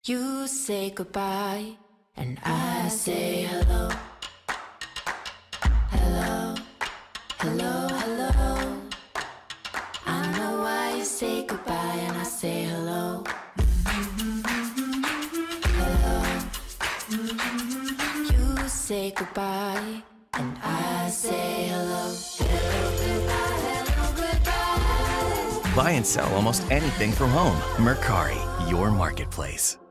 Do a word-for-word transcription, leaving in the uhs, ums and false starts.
You say goodbye, and I say hello. Hello, hello, hello. I know why you say goodbye, and I say hello. Hello. You say goodbye, and I say hello. Hello, goodbye, hello, goodbye. Buy and sell almost anything from home. Mercari, your marketplace.